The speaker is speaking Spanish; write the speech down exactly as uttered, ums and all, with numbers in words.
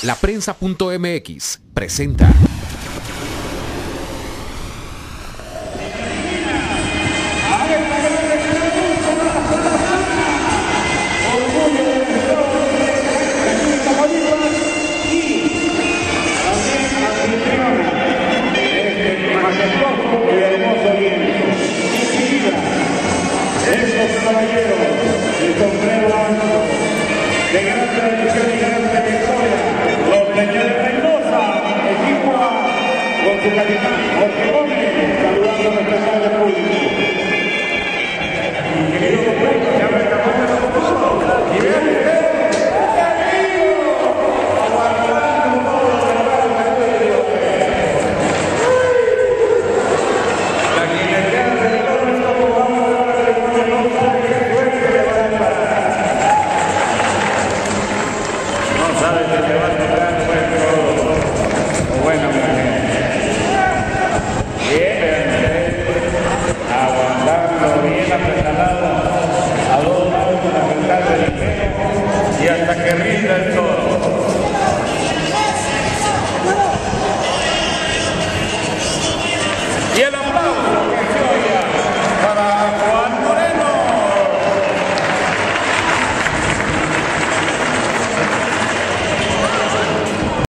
La Prensa punto M X presenta. Caballeros, el sombrero blanco, de gran tradición y gran trayectoria, los Leñes de Reynosa, equipo A, con su capitán Jorge Gómez, saludando a nuestra sala de público. Mi querido compañero, ya me acabamos de la promoción. Y vean ustedes, aguantando todo lo que va a la guineana de todo esto, vamos a dar la ceremonia. No sabes que te va a tocar, pues, todo. Bueno, bien, aguantando bien apretalado a dos lados de la mitad del ingreso y hasta que rinda el